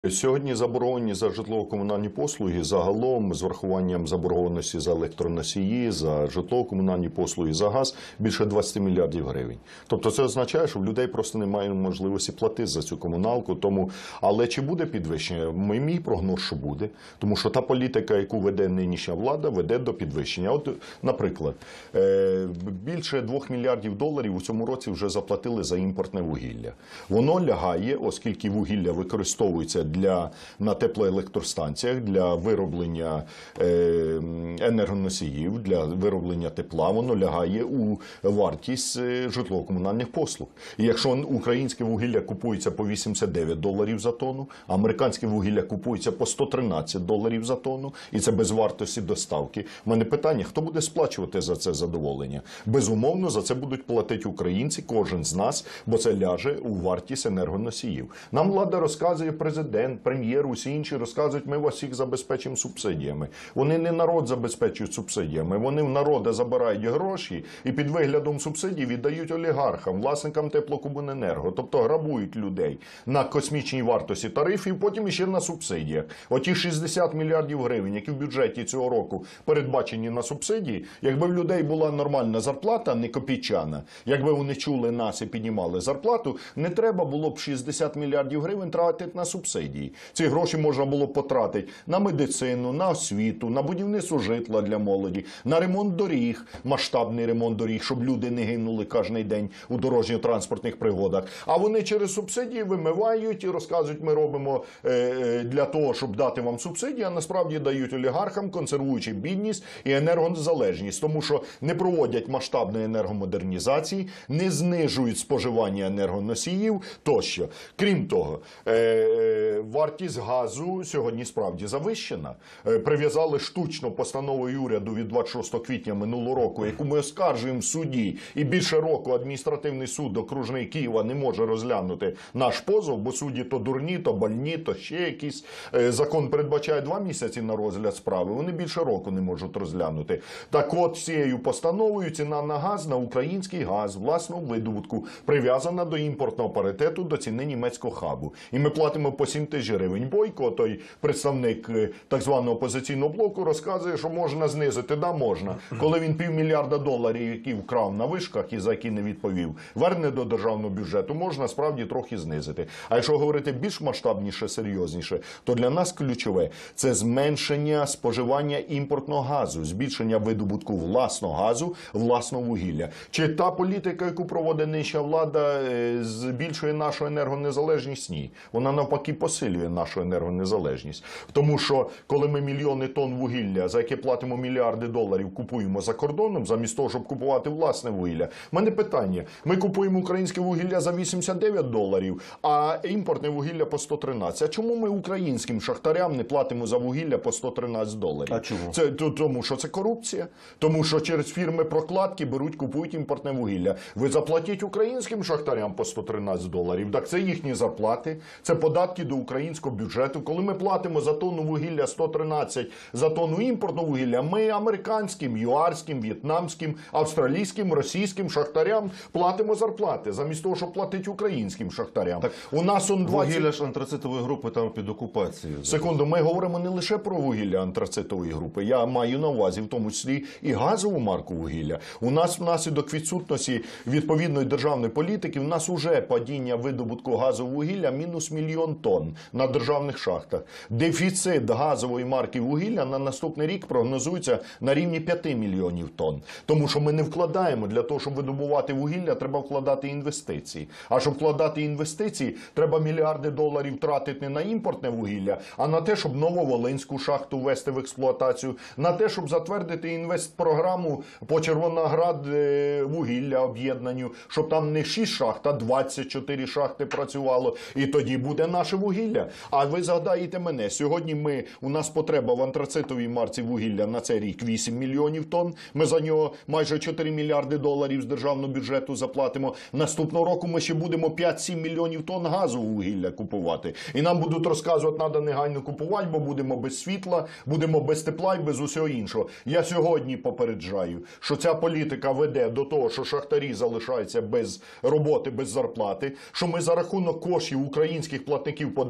Сьогодні заборговані за житлово-комунальні послуги загалом з врахуванням заборгованості за електроносії, за житлово-комунальні послуги, за газ більше 20 мільярдів гривень. Тобто це означає, що в людей просто немає можливості платити за цю комуналку. Але чи буде підвищення? Мій прогноз, що буде. Тому що та політика, яку веде нинішня влада, веде до підвищення. От, наприклад, більше 2 мільярдів доларів у цьому році вже заплатили за імпортне вугілля. Воно лягає, оскільки вугілля використовується на теплоелектростанціях, для вироблення енергоносіїв, для вироблення тепла, воно лягає у вартість житлово-комунальних послуг. І якщо українське вугілля купується по $89 за тонну, а американське вугілля купується по $113 за тонну, і це без вартості доставки, в мене питання, хто буде сплачувати за це задоволення? Безумовно, за це будуть платити українці, кожен з нас, бо це ляже у вартість енергоносіїв. Нам влада розказує, президент, прем'єр, усі інші розказують, ми вас всіх забезпечимо субсидіями. Вони не народ забезпечують субсидіями, вони в народа забирають гроші і під виглядом субсидій віддають олігархам, власникам теплокомуненерго, тобто грабують людей на космічній вартості тарифів, потім ще на субсидіях. Оті 60 мільярдів гривень, які в бюджеті цього року передбачені на субсидії, якби в людей була нормальна зарплата, не копійчана, якби вони чули нас і піднімали зарплату, не треба було б 60 мільярдів гривень тратити на субсидії. Ці гроші можна було потратити на медицину, на освіту, на будівництво житла для молоді, на ремонт доріг, масштабний ремонт доріг, щоб люди не гинули кожен день у дорожньо-транспортних пригодах. А вони через субсидії вимивають і розказують, ми робимо для того, щоб дати вам субсидії, а насправді дають олігархам, консервуючи бідність і енергозалежність. Тому що не проводять масштабної енергомодернізації, не знижують споживання енергоносіїв тощо. Крім того, вартість газу сьогодні справді завищена. Прив'язали штучно постановою уряду від 26 квітня минулого року, яку ми оскаржуємо в суді, і більше року адміністративний суд окружний Києва не може розглянути наш позов, бо судді то дурні, то больні, то ще якісь. Закон передбачає 2 місяці на розгляд справи, вони більше року не можуть розглянути. Так от, цією постановою ціна на газ, на український газ, власного видобутку, прив'язана до імпортного паритету, до ціни німецького хабу. І ми платимо по 7 тисяч гривень. Бойко, той представник так званого опозиційного блоку, розказує, що можна знизити. Да, можна. Коли він $500 мільярда, які вкрав на вишках і за які не відповів, верне до державного бюджету, можна справді трохи знизити. А якщо говорити більш масштабніше, серйозніше, то для нас ключове – це зменшення споживання імпортного газу, збільшення видобутку власного газу, власного вугілля. Чи та політика, яку проводить нинішня влада, збільшує нашу енергонезалежність? Ні. Вона навпаки посилює нашу енергонезалежність. Тому що, коли ми мільйони тонн вугілля, за яке платимо мільярди доларів, купуємо за кордоном, замість того, щоб купувати власне вугілля, в мене питання. Ми купуємо українське вугілля за $89, а імпортне вугілля по 113. А чому ми українським шахтарям не платимо за вугілля по $113? А чому? Це тому, що це корупція. Тому що через фірми прокладки беруть, купують імпортне вугілля. Ви заплатіть українським шахтарям по $113. Так це їхні зарплати, це податки до українського бюджету. Коли ми платимо за тонну вугілля 113, за тонну імпортного вугілля, ми американським, юарським, в'єтнамським, австралійським, російським шахтарям платимо зарплати, замість того, щоб платити українським шахтарям. Так, у нас вугілля ж антрацитової групи там під окупацією. Секунду, ми говоримо не лише про вугілля антрацитової групи. Я маю на увазі в тому числі і газову марку вугілля. У нас внаслідок відсутності відповідної державної політики, в нас уже падіння видобутку газового вугілля мінус 1 мільйон тонн на державних шахтах. Дефіцит газової марки вугілля на наступний рік прогнозується на рівні 5 мільйонів тонн. Тому що ми не вкладаємо. Для того, щоб видобувати вугілля, треба вкладати інвестиції. А щоб вкладати інвестиції, треба мільярди доларів тратити не на імпортне вугілля, а на те, щоб Нововолинську шахту ввести в експлуатацію, на те, щоб затвердити інвестпрограму по Червоноград вугілля об'єднанню, щоб там не 6 шахт, а 24 шахти працювало. І тоді буде наше вугілля. А ви згадаєте мене, сьогодні у нас потреба в антрацитовій марці вугілля на цей рік 8 мільйонів тонн. Ми за нього майже 4 мільярди доларів з державного бюджету заплатимо. Наступного року ми ще будемо 5-7 мільйонів тонн газового вугілля купувати. І нам будуть розказувати, треба негайно купувати, бо будемо без світла, будемо без тепла і без усього іншого. Я сьогодні попереджаю, що ця політика веде до того, що шахтарі залишаються без роботи, без зарплати, що ми за рахунок коштів українських платників податків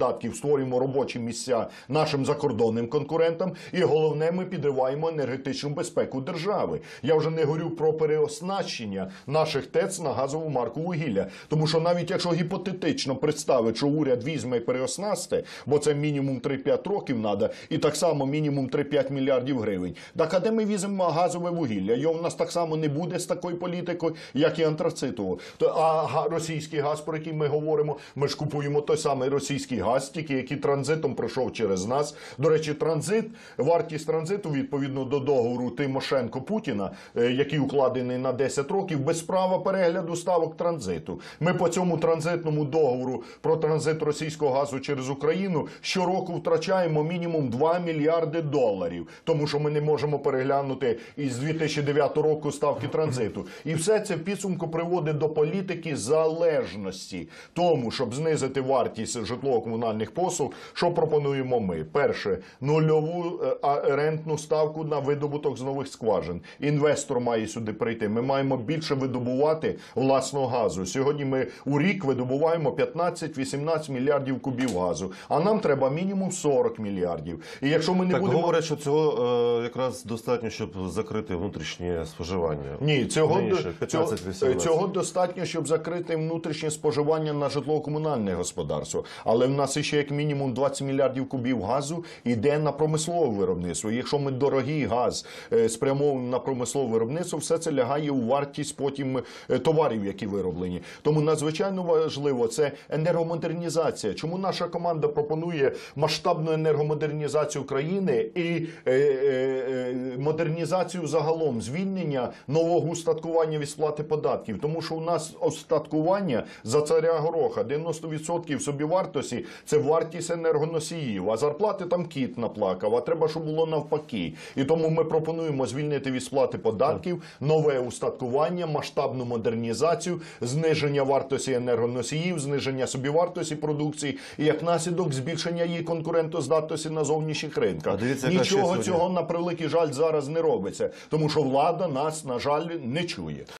податків, створюємо робочі місця нашим закордонним конкурентам, і головне, ми підриваємо енергетичну безпеку держави. Я вже не говорю про переоснащення наших ТЕЦ на газову марку вугілля. Тому що навіть якщо гіпотетично представити, що уряд візьме і переоснасти, бо це мінімум 3-5 років треба, і так само мінімум 3-5 мільярдів гривень. Так а де ми візьмемо газове вугілля? Його в нас так само не буде з такою політикою, як і антрацитового. А російський газ, про який ми говоримо, ми ж купуємо той самий російський газ, тільки який транзитом пройшов через нас. До речі, вартість транзиту відповідно до договору Тимошенко-Путіна, який укладений на 10 років, без права перегляду ставок транзиту. Ми по цьому транзитному договору про транзит російського газу через Україну щороку втрачаємо мінімум 2 мільярди доларів, тому що ми не можемо переглянути із 2009 року ставки транзиту. І все це в підсумку приводить до політики залежності. Тому, щоб знизити вартість житлово-комунальних послуг, що пропонуємо ми? Перше, нульову рентну ставку на видобуток з нових скважин. Інвестор має сюди прийти. Ми маємо більше видобувати власного газу. Сьогодні ми у рік видобуваємо 15-18 мільярдів кубів газу, а нам треба мінімум 40 мільярдів. І якщо ми не Так, будемо... говорять, що цього якраз достатньо, щоб закрити внутрішнє споживання. Ні, цього 15-18. достатньо, щоб закрити внутрішнє споживання на житлово-комунальне господарство. Але в нас ще як мінімум 20 мільярдів кубів газу йде на промислове виробництво. І якщо ми дорогий газ спрямовуємо на промислове виробництво, все це лягає у вартість потім товарів, які вироблені. Тому надзвичайно важливо це енергомодернізація. Чому наша команда пропонує масштабну енергомодернізацію країни і модернізацію загалом, звільнення нового устаткування від сплати податків? Тому що у нас устаткування за царя гороха 90% собівартості – це вартість енергоносіїв, а зарплати там кіт наплакав, а треба, щоб було навпаки. І тому ми пропонуємо звільнити від сплати податків, нове устаткування, масштабну модернізацію, зниження вартості енергоносіїв, зниження собівартості продукції і, як наслідок, збільшення її конкурентоздатності на зовнішніх ринках. Нічого цього, на превеликий жаль, зараз не робиться, тому що влада нас, на жаль, не чує.